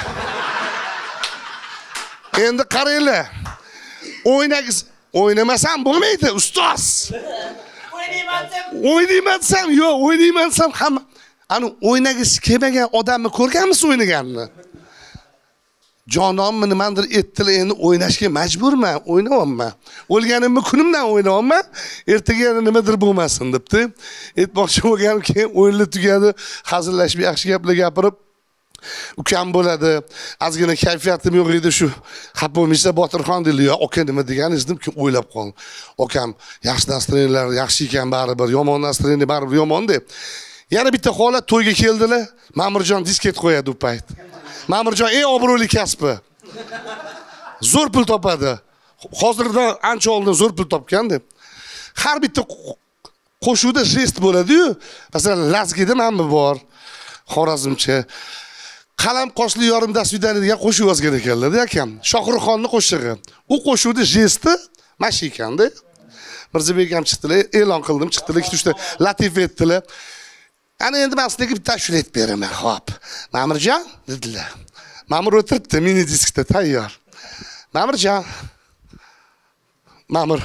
Endi qaranglar. O'ynagiz, o'ynamasam bo'lmaydi, ustoz. O'ynaymansam, o'ynaymansam, yo'q, o'ynaymansam hamma ani o'ynagisi kelmagan odamni ko'rganmisiz o'ynaganini? Jonomni nimadir etdilar, endi o'ynashga majburman, o'ynayapman. O'lganimni kunimdan o'ynayapman, ertaga nimadir bo'lmasin debdi. Aytmoqchi bo'lganimki, o'yinlar tugadi, hazillashib, yaxshi gaplar gapirib, ukam bo'ladi. Ozgina kayfiyatim yo'q edi shu. Xafa bo'lmasa Botirxon deydi, "Yo, aka nima deganingiz?" deb o'ylab qoldim. Okam, yaxshi nastroyeniyalar yaxshi ekan baribir, yomon nastroyeniya baribir yomon deb. Yana bitta holat to'yga keldilar. Ma'murjon disket qo'yadi u payt. Ma'murjon eng obro'li kasbi. Zo'r pul topadi. Hozirdan ancha oldin zo'r pul topgan deb. Har bitta qo'shuvda jest bo'ladi-yu. Masalan, Lazgida menmi bor. Xorazmcha. Qalam qoshli yorim dasvidani degan qo'shiq yozgan ekanlar-da akam. Shohruxxonning qo'shig'i. U qo'shuvda jesti mash ekanda. Mirzabek ham chiqdilar, e'lon qildim, chiqdilar, ikki uchta latif etdilar. Ana endi men sizga bitta ashula aytib beraman, xo'p. Ma'murjon dedilar. Ma'mur o'tiribdi, mini diskda tayyor. Ma'murjon. Ma'mur.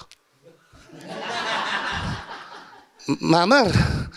Ma'mur.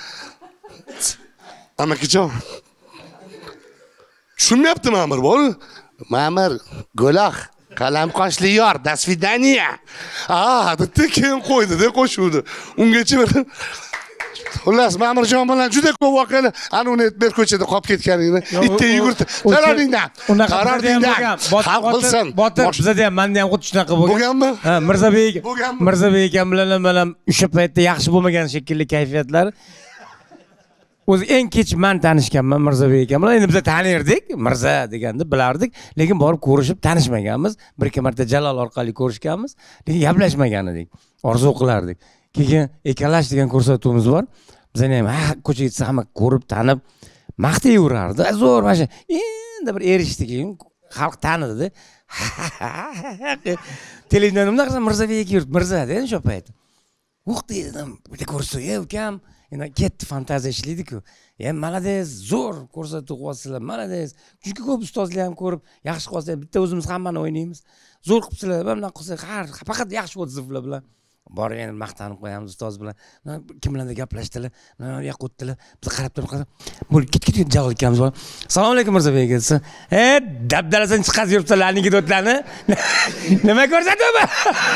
Amakijon. Tushunmayapti ma'mur, bor? Ma'mur, go'loq, qalam qoshli yor, до свидания. Ah, debdi, keyin qo'ydi-da qo'shuvdi. Ungacha xullas ma'murjon bilan juda ko'p voqealar, ana uni aytib ber ko'chada qolib ketganingni. Bitta yugurdi. Qaroringdan. Qaroringdan. Xalq bilsin. Botir, bizda ham, menda ham xuddi shunaqa bo'lgan. Bo'lganmi? Ha, Mirzabek. Mirzabek ham bilan mana o'sha paytda yaxshi bo'lmagan shekilli kayfiyatlar. o'zi eng kech men tanishganman Mirzabek akam bilan. Endi biz tanirdik, Mirza deganda bilardik, lekin borib ko'rishib tanishmaganmiz. Bir ikki marta Jalol orqali ko'rishganmiz, lekin gaplashmagan edik. Orzu qilardik. Keyin ekalash degan ko'rsatuvimiz bor. Bizani ham ha ko'chaga chiqsa hamma ko'rib, tanib maqtayverardi. Zo'r mana shu endi bir erishdik, xalq tanidi. Televideniyada qilsam Mirzabek yurt, Mirza dedi o'sha payt. Uq dedim, bitta ko'rsatuv ukam. Endi ketdi fantaziya ishlaydi-ku. Ya malades, zo'r ko'rsatuv qilyapsizlar, malades. Chunki ko'p ustozlar ham ko'rib, yaxshi qilsa, bitta o'zimiz hammani o'ynaymiz. Zo'r qilibsizlar, bundan qilsak, har faqat yaxshi bo'ldi sizlar bilan. Borib endi maqtanib qo'yamiz ustoz bilan. Kim bilandir gaplashdilar, mana yoqqa o'tdilar. Biz qarab turib qoldik. Bo'lib ket-ket Jalol akamiz bor. Assalomu alaykum Mirzabek desa, "E, dabdalasini chiqarib yuribsizlar, anekdotlarni." Nima ko'rsatuv bu?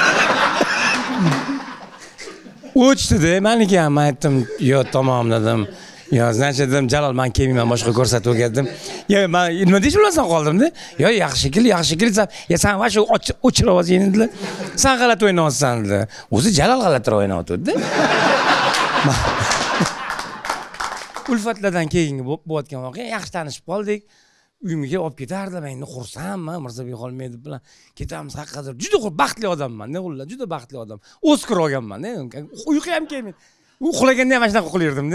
O'chdi-da, meniki ham aytdim, "Yo, tamom" dedim. Yo, значит dedim, Jalol men kelmayman, boshqa ko'rsatuvga dedim. Yo, men nima deyish bilan qoldim-da. Yo, yaxshi shekil, yaxshi shekil deb, "Ya, sen va shu o'chirib olsang" dedilar. "Sen g'alati o'ynayapsan" dedilar. O'zi Jalol g'alati o'ynayapti-da. Ulfatlardan keyingi bo'layotgan voqea, yaxshi tanishib qoldik. Uyimga olib ketardilar, men xursandman, Mirzabek Xolmedov bilan ketamiz haqiqatdan. Juda baxtli odamman, ne qillar, juda baxtli odam. Oskar olganman, uyqu ham kelmaydi. U uxlaganda ham mana shunaqa uxlayirdim-da.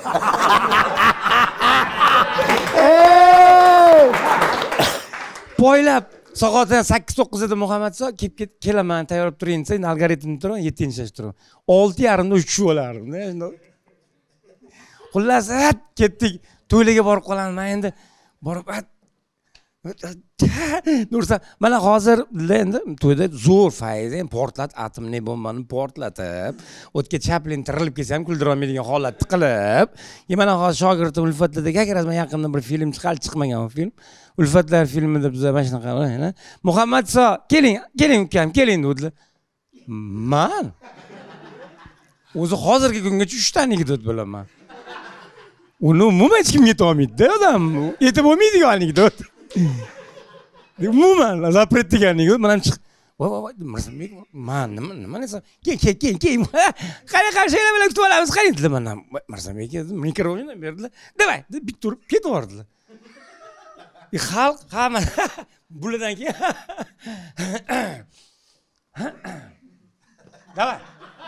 Poylab soat sakkiz to'qqiz eda Muhammadso kelib kelaman, tayyorlab turing desa, algoritmni turaman, yettinchi yashda olti yarim da uchib olardim-da. Xullas, ketdik. To'ylarga borib qolaman. Men endi borib Nursa, mana hozir endi to'yda zo'r fayz, endi portlat atomli bombani portlatib, o'tga Chaplin tirilib kelsa ham kuldira olmaydigan holatni qilib, mana hozir shogirdim Ulfatlarda gakrasman yaqinda bir film chiqal chiqmagan film. Ulfatlar filmida biz mana shunaqa, Muhammadso, keling, keling ukam, keling dedilar. Men o'zi hozirgi kungacha uch ta anekdot bilaman. Uni umuman hech kim yeta olmaydi-da, odam. Yetib bo'lmaydigan anekdot. Umuman zapret degan anekdot, men ham chiq. Voy, voy, Mirzabek, men nima, nima desam, "Kel, kel, kel, kel. Qani qarshinglar bilan kutib olamiz, qani" dedilar. Men ham Mirzabek dedim, mikrofondan berdilar. "Davay" deb bit turib ketib yubordilar. E xalq hamma bulardan keyin Davay.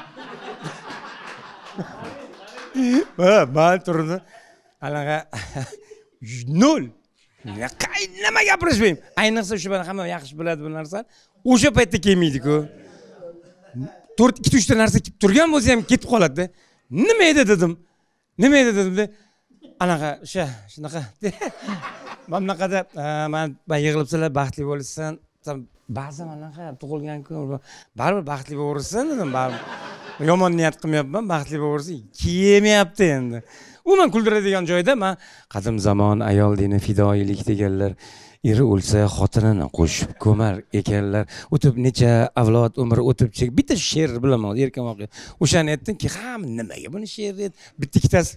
Ha, men turdim. Anaqa nol. Nima gapirishmayman. Ayniqsa shu bilan hamma yaxshi biladi bu narsani. O'sha paytda kelmaydi-ku. to'rt ikki uch ta narsa kelib turgan bo'lsa ham ketib qoladi-da. Nima edi dedim. Nima edi dedim-da. Anaqa o'sha shunaqa. Men bunaqada men yig'ilibsizlar, baxtli bo'lishsin. Ba'zan anaqa tug'ilgan kun baribir baxtli bo'laversin dedim. Baribir yomon niyat qilmayapman, baxtli bo'laversin. Kelmayapti endi. Umuman kuldiradigan joyda men qadim zamon ayol dini fidoyilik deganlar, eri o'lsa xotinini qo'shib ko'mar ekanlar. O'tib necha avlod umri o'tib chek. Bitta she'r bilaman, erkin voqea. O'shani aytdimki, "Ha, nimaga buni she'r deb?" Bitta ikkitasi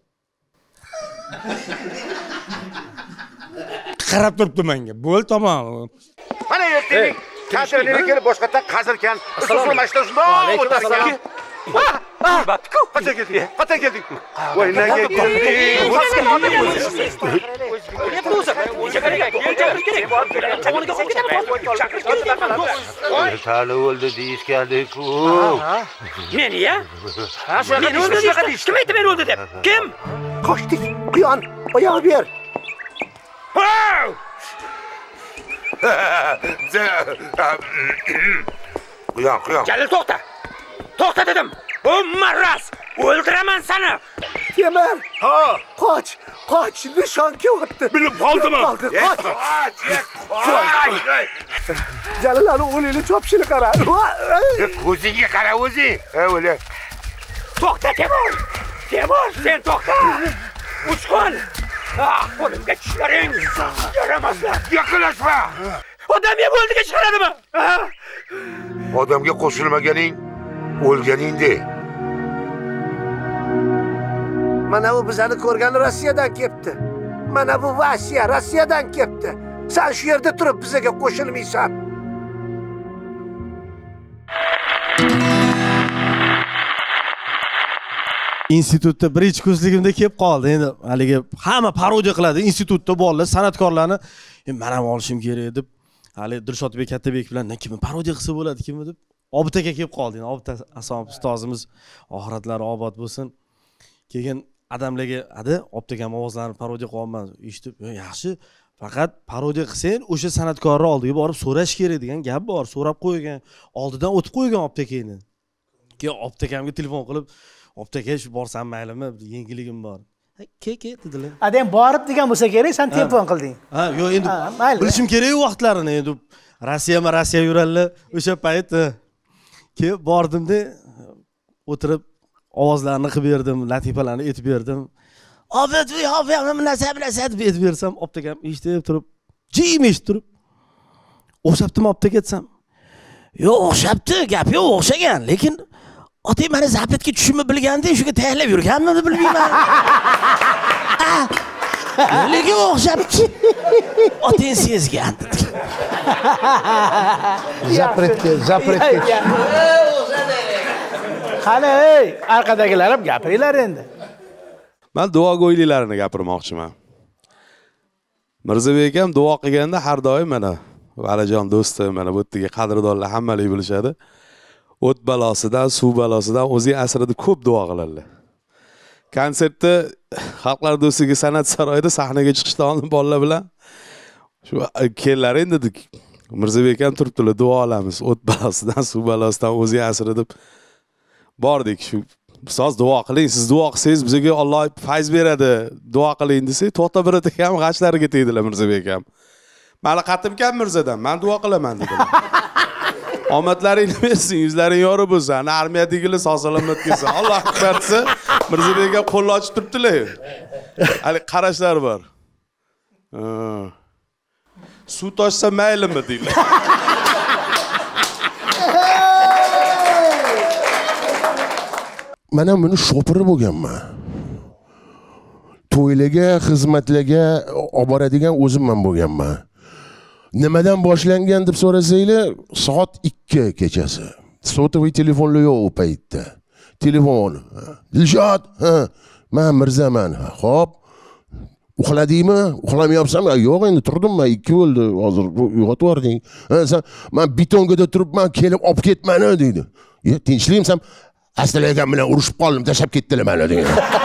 qarab turibdi menga. Bo'l, tamom. Mana ertaga katerga kelib boshqatdan qazirkan. Usul mashta shundoq o'tarkan. Batku. Qachon keldik? Qachon keldik? Voy, nega keldik? Tali o'ldi deyishgandiku. Meni-ya? Ha, shunaqa shunaqa deyishdi. Kim aytdi men o'ldi deb? Kim? Qochdik. Quyon, oyoq ber. Quyon, quyon. Jalil to'xta. To'xta dedim. Bu marras. O'ldiraman seni. Temir. Ha, qoch. Qoch, nishon kelyapti. Bilib qoldimi? Qoch. Jalil ana o'lini chopishini qara. Ko'zingga qara o'zing. Ha, o'la. To'xta Temur. Temur, sen to'xta. Uchqun. Ah, qo'limga tushlaring. Yaramaslar. Yaqinlashma. Odam ham o'ldiga chiqaradimi? Odamga qo'shilmaganing o'lganingda. Mana bu bizani ko'rgan Rossiyadan kelibdi. Mana bu Vasiya Rossiyadan kelibdi. Sen shu yerda turib bizga qo'shilmaysan. institutda birinchi kursligimda kelib qoldi. Endi haligi hamma parodiya qiladi. Institutda bolalar, san'atkorlarni men ham olishim kerak deb, hali Dilshodbek Kattabek bilan kim parodiya qilsa bo'ladi, kimmi deb Obid aka kelib qoldi. Obid Asom ustozimiz oxiratlari obod bo'lsin. Keyin adamlarga, "Ada, Obid akam ovozlarini parodiya qilyapman." Eshitib, "Yaxshi, faqat parodiya qilsang, o'sha san'atkorni oldiga borib so'rash kerak" degan gap bor. So'rab qo'ygan, oldidan o'tib qo'ygan Obid akani. Keyin Obid akamga telefon qilib, "Obid aka, shu borsam maylimi? Yangiligim bor." "Ke, ke" dedilar. Adem borib degan bo'lsa kerak, sen telefon qilding. Ha, yo'q, endi bilishim kerak vaqtlarini. Endi Rossiyama Rossiya yurarlar o'sha payt. Kelib bordimda o'tirib ovozlarni qilib berdim, latifalarni aytib berdim. "Obid, Obid, men narsa narsa deb aytib bersam, Obid akam eshitib turib, jim eshitib turib, "O'xshabdimi Obid aka" desam, "Yo'q, o'xshabdi, gap yo'q, o'xshagan, lekin otang meni zapletga tushimni bilganda shunga tayyorlab yurganmini bilmayman." "Lekin o'xshabdi. Otang sezgan." Zapretga, zapretga. Qani, ey, arkadagilar ham gapiringlar endi. Men duogo'yliklarini gapirmoqchiman. Mirzabek ham duo qilganda har doim mana Valijon do'stim, mana bu yerga qadrdonlar hammalik bilishadi. O't balosidan, suv balosidan o'zi asrida ko'p duo qiladilar. Konsertda Xalqlar do'stligi san'at saroyida sahnaga chiqishdan oldin bolalar bilan shu kelar endi dedik. Mirzabek ham turibdilar, duo olamiz. O't balosidan, suv balosidan o'zi asrida deb bordik. Shu ustoz duo qiling, siz duo qilsangiz bizga Alloh fayz beradi. Duo qiling desak, to'xta bir o'ta ham g'achlariga tegdilar Mirzabek ham. Mali qatim kam Mirzadan, men duo qilaman dedilar. Omadlaringni bersin, yuzlaring yorug' bo'lsin. Armiyadagilar sog' salomat kelsin. Alloh akbar desa, Mirzabek ham qo'lni ochib turibdilar. Hali qarashlar bor. Suv toshsa maylimi deylar. Mana buni shopiri bo'lganman. To'ylarga, xizmatlarga olib boradigan o'zimman bo'lganman. Nimadan boshlangan deb so'rasanglar, soat ikki kechasi. Sotoviy telefonlar yo'q u paytda. Telefon. Dilshod, ha, men Mirzaman. Xo'p. Uxladingmi? Uxlamayapsan? Yo'q, endi turdim men, ikki bo'ldi. Hozir uyg'otib yubording. Ha, sen men betongada turibman, kelib olib ketmani deydi. "Yo, tinchlikmisan? Aslida bilan urushib qoldim, tashlab ketdilar meni degan.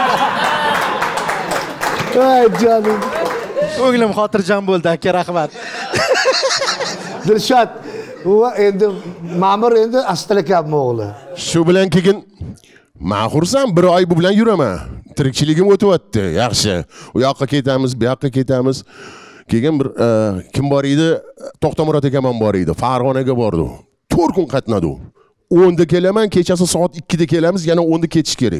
Voy jonim. Ko'nglim xotirjam bo'ldi, aka, rahmat. Dilshod, u endi ma'mur endi Astalakam o'g'li. Shu bilan keyin men xursand, bir oy bu bilan yuraman. Tirikchiligim o'tyapti, yaxshi. U yoqqa ketamiz, bu yoqqa ketamiz. Keyin bir kim bor edi? To'xtamurod akam ham bor edi. Farg'onaga bordi. to'rt kun qatnadi. o'nda kelaman, kechasi soat ikkida kelamiz, yana o'nda ketish kerak.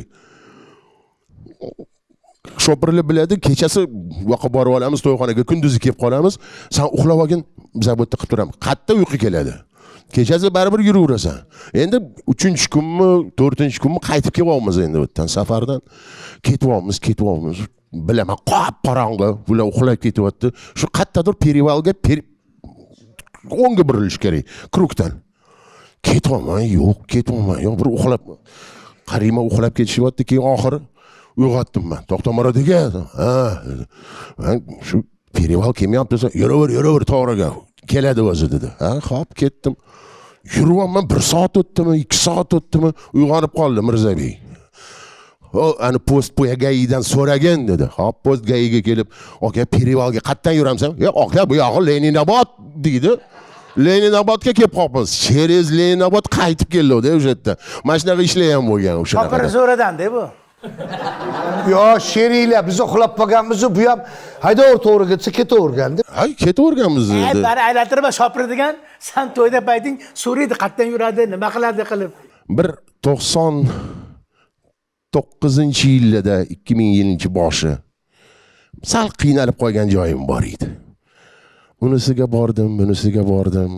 Shopirlar biladi, kechasi yoqqa borib olamiz, to'yxonaga kunduzi kelib qolamiz. Sen uxlab olgin, biz bu yerda qilib turamiz. Qatta uyqu keladi. Kechasi baribir yuraverasan. Endi uchinchi kunmi, to'rtinchi kunmi qaytib kelyapmiz endi bu yerdan safardan. Ketyapmiz, ketyapmiz. Bilaman, qop-qorong'i, bular uxlab ketyapti. Shu qattadir perivalga o'ngga burilish kerak, krukdan. Ketyapman, yo'q, ketyapman, yo'q, bir uxlab. Qarima uxlab ketishyapti, keyin oxiri uyg'otdim men. To'xtamurod aka, ha, men shu perival kelmayapti desa, yuraver, yuraver to'g'riga. Keladi o'zi dedi. Ha, xo'p, ketdim. Yuryapman, bir soat o'tdimi, ikki soat o'tdimi, uyg'onib qoldi Mirzabek. O, ani post poyagaidan so'ragan dedi. Xo'p, post gayiga kelib, aka, perivalga qatdan yuramsan? Yo'q, aka, bu yog'i Leninobod deydi. Leninobodga kelib qolamiz. Cherez Leninobod qaytib keldi o'sha yerda. Mana shunaqa ishlar ham bo'lgan o'sha. Shopir zo'radan-da bu. Yo, sheriklar biz uxlab qolganmiz, bu ham haydovur to'g'ri ketsa ketaverganda. Hay, ketaverganmiz dedi. dedi. Bari aylantirma shopir degan, sen to'yda payting so'raydi, qatdan yuradi, nima qiladi qilib. Bir to'qson to'qqizinchi yilda, ikki ming yilning boshi sal qiynalib qolgan joyim bor edi. Unisiga bordim, bunisiga bordim.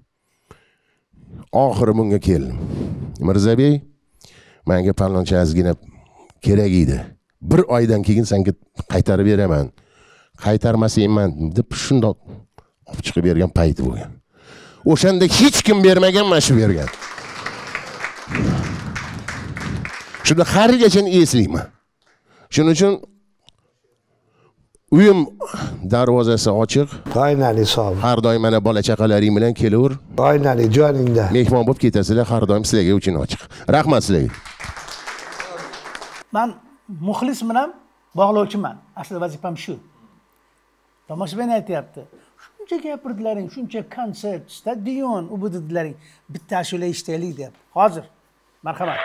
Oxiri bunga keldim. Mirzabek, menga paloncha ozgina kerak edi. Bir oydan keyin senga qaytarib beraman. Qaytarmasayman deb shundoq olib chiqib bergan payti bo'lgan. O'shanda hech kim bermagan, mana shu bergan. Shunda harigacha eslayman. Shuning uchun uyim darvozasi ochiq. Aynali sog'. Har doim mana bola chaqalaring bilan kelaver. Aynali joningda. Mehmon bo'lib ketasizlar, har doim sizlarga uchun ochiq. Rahmat sizlarga. Men muxlisman ham, bog'lovchiman. Asli vazifam shu. Tomoshabin aytyapti. Shuncha gapirdilaring, shuncha konsert, stadion, u bu dedilaring. Bitta ashula eshitaylik deb. Hozir. Marhamat.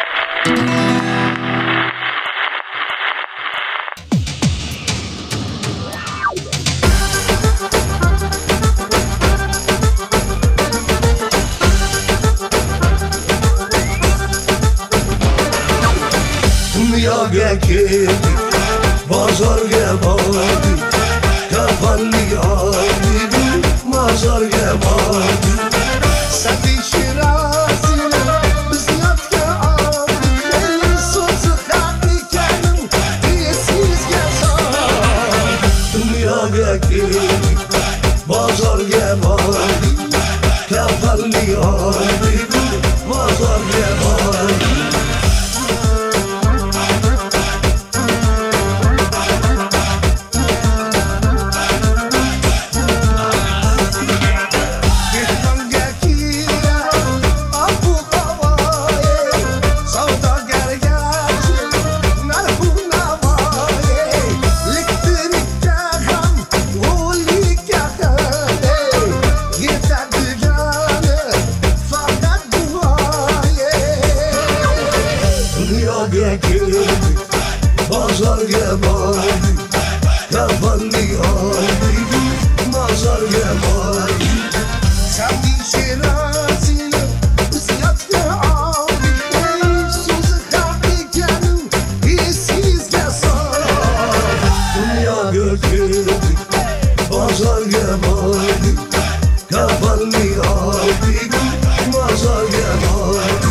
Dunyoga keldik, bozorga bordik, kafanli oldik, mozorga bordik. Safiy Shirazini biz yodga oldik, so'zi haq ekanin esingizga soldik. Dunyoga keldik, bozorga bordik, kafanli oldik, mozorga bordik. Bozorga bordik, kafanli oldik, mozorga bordik. Safiy Shirazini biz yodga oldik, so'zi haq ekanin esingizga soldik. Dunyoga keldik, bozorga bordik, kafanli oldik, mozorga bordik.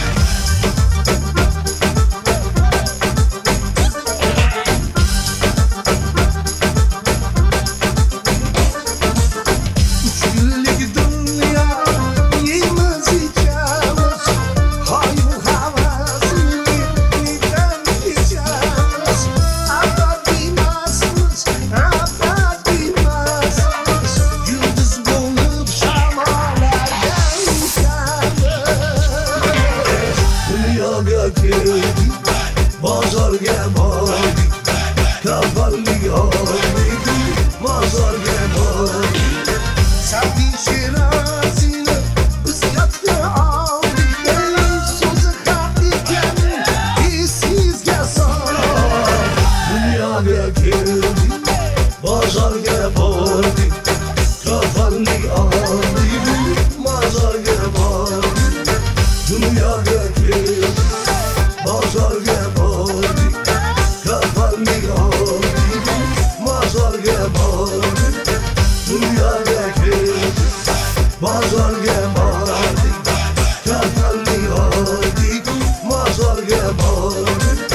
Bozorga bordik, kafanli oldik, mozorga bordik. Safiy Shirazini biz yodga oldik, so'zi haq ekanin esingizga soldik. Dunyoga keldik, bozorga bordik, kafanli oldik, mozorga bordik. Dunyoga keldik, bozorga bordik, kafanli oldik, mozorga bordik. Dunyoga keldik, bozorga bordik, kafanli oldik, mozorga bordik.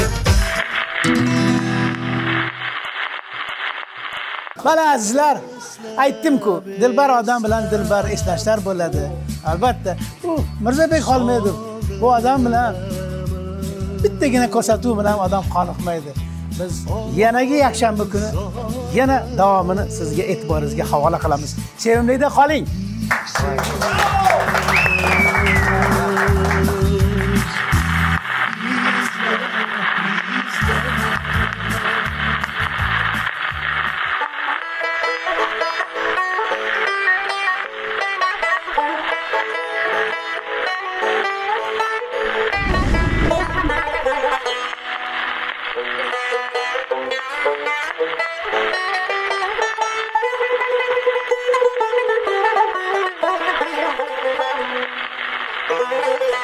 Mana azizlar, aytdim-ku, dilbar odam bilan dilbar eslashlar bo'ladi. Albatta, u Mirzabek Xolmedov bu odam bilan bittagina ko'rsatuv bilan odam qoniqmaydi. Biz yanagi yakshanba kuni yana davomini sizga e'tiboringizga havola qilamiz. Sevimlida qoling. Thank you.